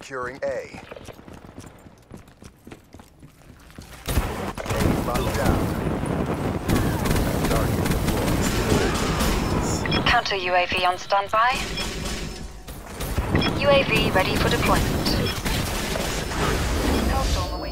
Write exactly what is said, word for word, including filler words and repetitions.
Securing A. A locked down. Target deployed. Counter U A V on standby. U A V ready for deployment. Hellstorm awaiting.